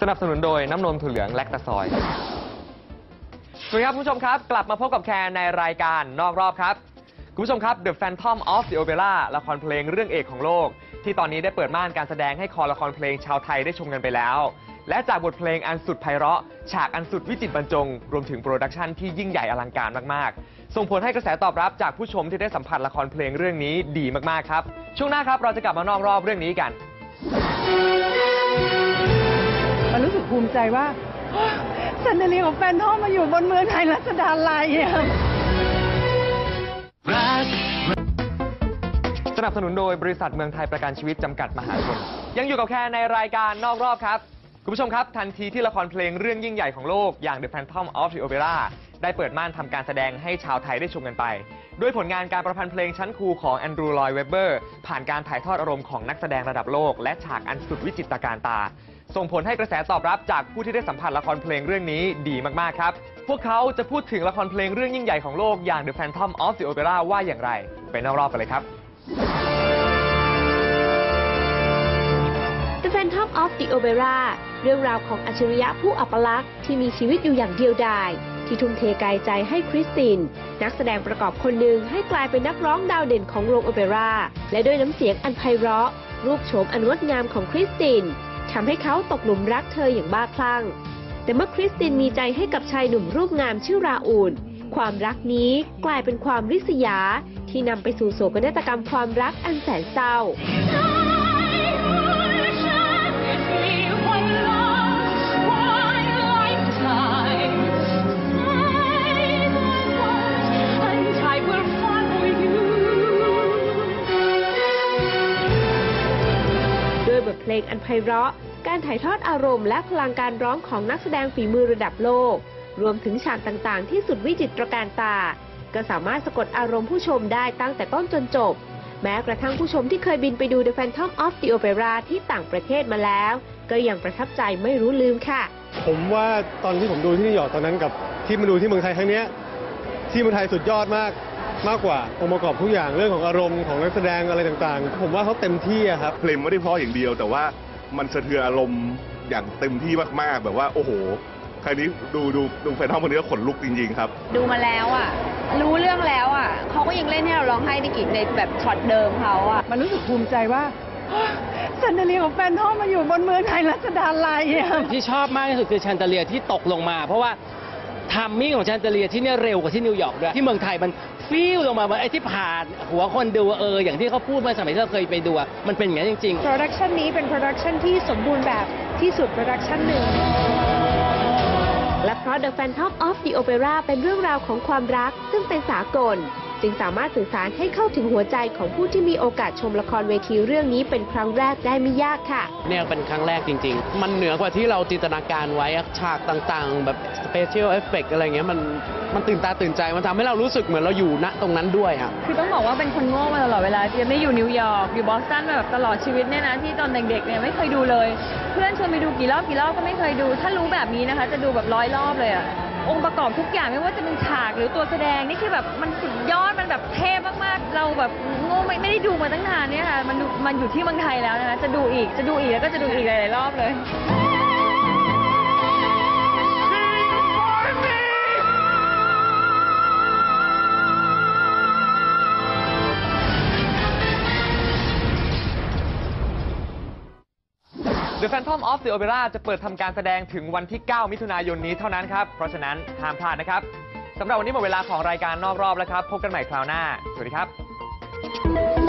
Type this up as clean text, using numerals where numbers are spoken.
นับสนุนโดยน้ำนมถั่วเหลืองแลคตาซอยสวัสดีครับคุณผู้ชมครับกลับมาพบกับแคนในรายการนอกรอบครับคุณผู้ชมครับ The Phantom of the Opera ละครเพลงเรื่องเอกของโลกที่ตอนนี้ได้เปิดม่านการแสดงให้คอละครเพลงชาวไทยได้ชมกันไปแล้วและจากบทเพลงอันสุดไพเราะฉากอันสุดวิจิตรบรรจงรวมถึงโปรดักชันที่ยิ่งใหญ่อลังการมากๆส่งผลให้กระแสตอบรับจากผู้ชมที่ได้สัมผัสละครเพลงเรื่องนี้ดีมากๆครับช่วงหน้าครับเราจะกลับมานอกรอบเรื่องนี้กันมันรู้สึกภูมิใจว่าซันเดอเลียของแฟนทอมมาอยู่บนเมืองไทยรัชดาลัยสนับสนุนโดยบริษัทเมืองไทยประกันชีวิตจำกัดมหาชนยังอยู่กับแค่ในรายการนอกรอบครับคุณผู้ชมครับทันทีที่ละครเพลงเรื่องยิ่งใหญ่ของโลกอย่าง The Phantom of the Opera ได้เปิดม่านทำการแสดงให้ชาวไทยได้ชมกันไปด้วยผลงานการประพันธ์เพลงชั้นครูของแอนดรูว์ ลอยด์ เวบเบอร์ผ่านการถ่ายทอดอารมณ์ของนักแสดงระดับโลกและฉากอันสุดวิจิตรการตาส่งผลให้กระแสตอบรับจากผู้ที่ได้สัมผัสละครเพลงเรื่องนี้ดีมากๆครับพวกเขาจะพูดถึงละครเพลงเรื่องยิ่งใหญ่ของโลกอย่าง The Phantom of the Opera ว่าอย่างไรไปนอกรอบกันเลยครับ The Phantom of the Opera เรื่องราวของอัจฉริยะผู้อัปลักษณ์ที่มีชีวิตอยู่อย่างเดียวดายที่ทุ่มเทกายใจให้คริสตินนักแสดงประกอบคนหนึ่งให้กลายเป็นนักร้องดาวเด่นของโรงโอเปร่าและด้วยน้ำเสียงอันไพเราะรูปโฉมอันงดงามของคริสตินทำให้เขาตกหลุมรักเธออย่างบ้าคลั่งแต่เมื่อคริสตินมีใจให้กับชายหนุ่มรูปงามชื่อราอูลความรักนี้กลายเป็นความริษยาที่นำไปสู่โศกนาฏกรรมความรักอันแสนเศร้าบทเพลงอันไพเราะการถ่ายทอดอารมณ์และพลังการร้องของนักแสดงฝีมือระดับโลกรวมถึงฉากต่างๆที่สุดวิจิตรการตาก็สามารถสะกดอารมณ์ผู้ชมได้ตั้งแต่ต้นจนจบแม้กระทั่งผู้ชมที่เคยบินไปดู The Phantom of the Opera ที่ต่างประเทศมาแล้วก็ยังประทับใจไม่รู้ลืมค่ะผมว่าตอนที่ผมดูที่นิวยอร์กตอนนั้นกับที่มาดูที่เมืองไทยครั้งนี้ที่เมืองไทยสุดยอดมากกว่าองค์ประกอบทุกอย่างเรื่องของอารมณ์ของนักแสดงอะไรต่างๆผมว่าเขาเต็มที่ครับเพลงไม่ได้เพราะอย่างเดียวแต่ว่ามันสะเทือนอารมณ์อย่างเต็มที่มากๆแบบว่าโอ้โหใครนี้ดูแฟนทอมคนนี้ก็ขนลุกจริงๆครับดูมาแล้วอ่ะรู้เรื่องแล้วอ่ะเขาก็ยังเล่นให้เราร้องไห้ในในแบบช็อตเดิมเขาอ่ะมันรู้สึกภูมิใจว่าซันเดอเลียของแฟนทอมมาอยู่บนเมืองไทยรัชดาลัยที่ชอบมากที่สุดคือแชนเดอเลียที่ตกลงมาเพราะว่าทัมมิ่งของแชนเดอเลียที่นี่เร็วกว่าที่นิวยอร์กด้วยที่เมืองไทยมันฟิวลงมาไอ้ที่ผ่านหัวคนดูอย่างที่เขาพูดมาสมัยที่เราเคยไปดูมันเป็นอย่างนั้นจริงๆโปรดักชันนี้เป็นโปรดักชันที่สมบูรณ์แบบที่สุดโปรดักชันหนึ่งและเพราะ The Phantom of the Opera เป็นเรื่องราวของความรักซึ่งเป็นสากลจึงสามารถสื่อสารให้เข้าถึงหัวใจของผู้ที่มีโอกาสชมละครเวทีเรื่องนี้เป็นครั้งแรกได้ไม่ยากค่ะเนี่ยเป็นครั้งแรกจริงๆมันเหนือกว่าที่เราจินตนาการไว้ฉากต่างๆแบบ Special Effect อะไรเงี้ยมันตื่นตาตื่นใจมันทำให้เรารู้สึกเหมือนเราอยู่ณตรงนั้นด้วยครับคือต้องบอกว่าเป็นคนโง่มาตลอดเวลาจะไม่อยู่นิวยอร์กอยู่บอสตันมาแบบตลอดชีวิตเนี่ยนะที่ตอนเด็กๆเนี่ยไม่เคยดูเลยเพื่อนชวนไปดูกี่รอบก็ไม่เคยดูถ้ารู้แบบนี้นะคะจะดูแบบ100 รอบเลยอะองค์ประกอบทุกอย่างไม่ว่าจะเป็นฉากหรือตัวแสดงนี่คือแบบมันสุดยอดมันแบบเทพมากๆเราแบบโง่ไม่ได้ดูมาตั้งนานเนี่ยค่ะมันอยู่ที่เมืองไทยแล้วนะคะจะดูอีกแล้วก็จะดูอีกหลายๆรอบเลย The Phantom of the Opera จะเปิดทำการแสดงถึงวันที่ 9 มิถุนายนนี้เท่านั้นครับเพราะฉะนั้นห้ามพลาดนะครับสำหรับวันนี้หมดเวลาของรายการนอกรอบแล้วครับพบกันใหม่คราวหน้าสวัสดีครับ